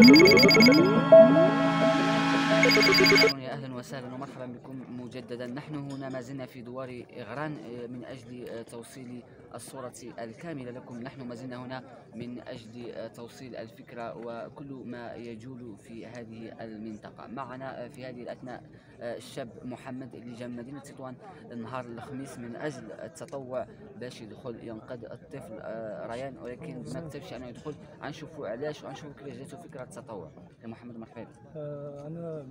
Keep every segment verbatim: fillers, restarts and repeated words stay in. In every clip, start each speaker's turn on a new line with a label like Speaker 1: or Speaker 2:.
Speaker 1: يا أهلا وسهلا ومرحبا بكم مجددا. نحن هنا ما زلنا في دوار إغران من أجل توصيل الصورة الكاملة لكم. نحن ما زلنا هنا من أجل توصيل الفكرة وكل ما يجول في هذه المنطقة. معنا في هذه الأثناء الشاب محمد اللي جاء من مدينة تطوان نهار الخميس من أجل التطوع باش يدخل ينقذ الطفل ريان، ولكن ما كتبش أنه يدخل. غنشوفوا علاش وغنشوفوا كيفاش جاتو فكرة التطوع. يا محمد مرحبا.
Speaker 2: آه انا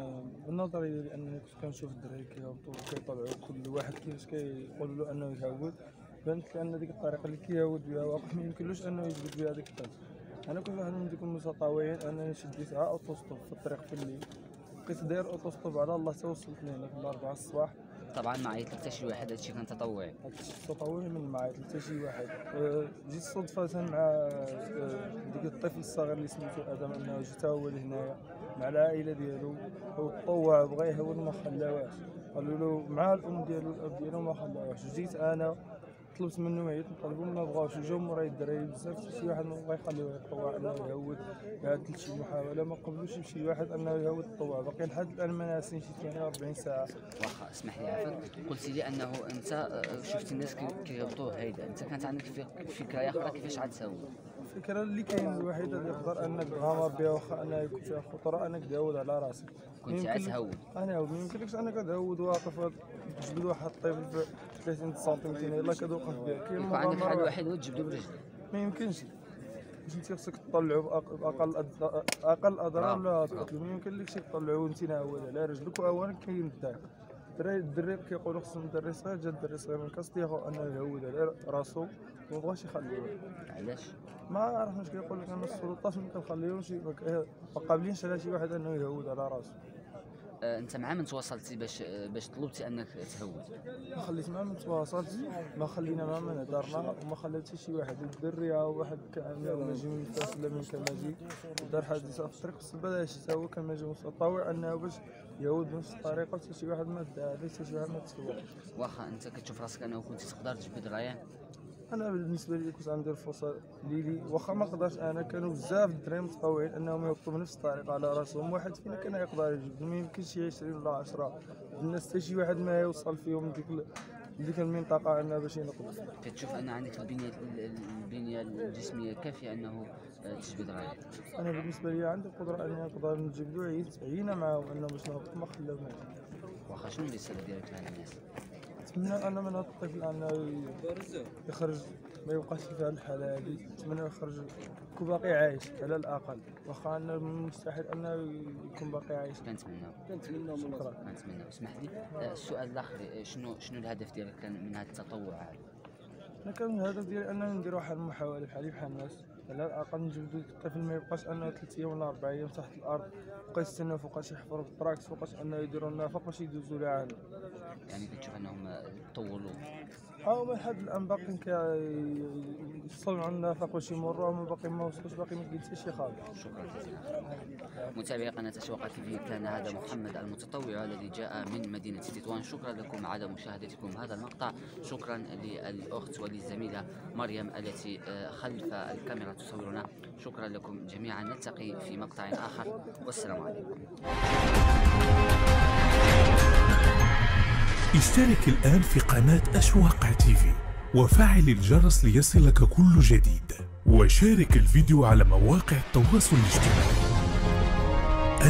Speaker 2: من نظري لانني كنت كنشوف الدراري كيهبطوا وكيطلعوا كل واحد كيفاش كيقول له انه يهود، بانت لي ان ديك الطريقه اللي كيهود بها واقف ما يمكنلوش انه يجبد بها ديك الطريقه. انا كنت واحد من ديك المتطوعين انني شديت عا اوتوستوب في الطريق في الليل، بقيت داير اوتوستوب على الله حتى وصلت لهنا في الاربعه الصباح.
Speaker 1: طبعا ما عيط حتى شي واحد، هادشي كان تطوعي.
Speaker 2: هادشي تطوعي من ما عيط حتى شي واحد. أه جيت صدفه مع أه ديك الطفل الصغير اللي سميتو ادم انه جا حتى هو لهنايا مع العائله ديالو، وتطوع بغا يهود ما خلاوهاش، قالوا له مع الام ديالو والاب ديالو ما خلاوهاش. جيت انا طلبت منهم عيط نطلبوا ما بغاوش، وجاو موراي الدراري بزاف حتى شي واحد ما بغا يخليوه يتطوع انه يهود. قعدت شي محاوله ما قبلوش شي واحد انه يهود التطوع، باقي لحد الان ما ناسين شي ثاني أربعين ساعه.
Speaker 1: واخا اسمح لي عافاك، قلت لي انه انت شفت الناس كيهبطوا هيدا، انت كانت عندك فكره اخرى كيفاش عاد تهود؟
Speaker 2: الفكره اللي كاين الوحيده اللي يقدر انك تغامر بها واخا انها يكون فيها خطره انك تهود على راسك.
Speaker 1: كنت عاد تهود؟
Speaker 2: انا ما يمكنلكش انك تهود واقف تجبد واحد الطفل في ثلاثين سنتيمتر الا كتوقف به. كاين
Speaker 1: يكون عندك حل واحد هو تجبدو برجلك.
Speaker 2: ما يمكنش، باش انت خصك تطلعو باقل اقل اضرار ولا تقتلو. ما يمكنلكش تطلعو وانت ناود على رجلك. واولا كاين الضيق، الدراري الدري كيقولوا خصهم الدري صغير، جا الدري صغير من كاس ديالو انه يهود على راسو وما بغاش يخليوه.
Speaker 1: علاش؟
Speaker 2: ما عرفت واش كيقول لك. انا السلطات ما كنخليوش ما قابلينش على شي واحد انه يهود على راسو.
Speaker 1: آه، انت مع من تواصلتي باش باش طلبتي انك تهود؟
Speaker 2: ما خليت مع من تواصلت، ما خلينا مع من هضرنا، وما خليت حتى شي واحد الدري او واحد كان ماجي من فاس ولا من كماجي دار حادثه في الطريق. السبب هذا الشيء هو كان ماجي متطوع انه باش يهود بنفس الطريقه، حتى شي واحد ما دعا حتى شي واحد ما تسوى.
Speaker 1: واخا انت كتشوف راسك انه كنت تقدر تجبد ريان؟
Speaker 2: انا بالنسبه لي كنت عندي الفرصه ليلي، واخا ما قدرش انا، كانوا بزاف الدراري متطوعين انهم يهبطوا بنفس الطريقه على راسهم. واحد فينا كان يقدر يجبد، ما يمكنش شي عشرين ولا عشرة الناس حتى شي واحد ما يوصل فيهم ديك ديك المنطقه انه باش ينقذ.
Speaker 1: كتشوف ان عندك البنيه البنيه الجسميه كافيه انه تجبد ريان؟
Speaker 2: انا بالنسبه لي عندي القدره اني نقدر نجبدو. عييت عيينا معاهم انه باش نهبط ما خلاوناش.
Speaker 1: واخا شنو الرساله ديالك لهاد الناس؟
Speaker 2: نتمنى انا من هذا الطفل انه يخرج ما يبقاش في هذه الحاله هذه. نتمنى يخرج يكون باقي عايش على الاقل، واخا انه مستحيل انه يكون باقي عايش.
Speaker 1: كنتمنى
Speaker 2: كنتمنى شكرا.
Speaker 1: كنتمنى. اسمح لي السؤال الاخر، شنو شنو الهدف ديالك كان من هذا التطوع هذا؟
Speaker 2: انا كان الهدف ديالي انني ندير واحد المحاوله بحالي بحال الناس، على الاقل نجبدو الطفل ما يبقاش انه ثلاث ايام ولا اربع ايام تحت الارض بقى يستنى فوقاش يحفر بالطراكس، فوقاش انه يديروا النفق باش يدوزوا لها عنده.
Speaker 1: يعني كتشوف انهم طولوا؟
Speaker 2: ها هما لحد الان باقيين كيصنعوا النفق باش يمروا، هما باقي ما وصلوش، باقي ما كاين حتى شي خبر.
Speaker 1: شكرا جزيلا. متابعي قناه أشواق تيفي، كان هذا محمد المتطوع الذي جاء من مدينه تطوان. شكرا لكم على مشاهدتكم هذا المقطع. شكرا للاخت وللزميله مريم التي خلف الكاميرا تصورنا. شكرا لكم جميعا، نلتقي في مقطع اخر والسلام عليكم.
Speaker 3: اشترك الآن في قناة أشواق تيفي وفعل الجرس ليصلك كل جديد، وشارك الفيديو على مواقع التواصل الاجتماعي.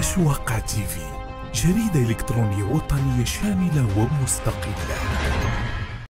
Speaker 3: أشواق تيفي، جريدة إلكترونية وطنية شاملة ومستقلة.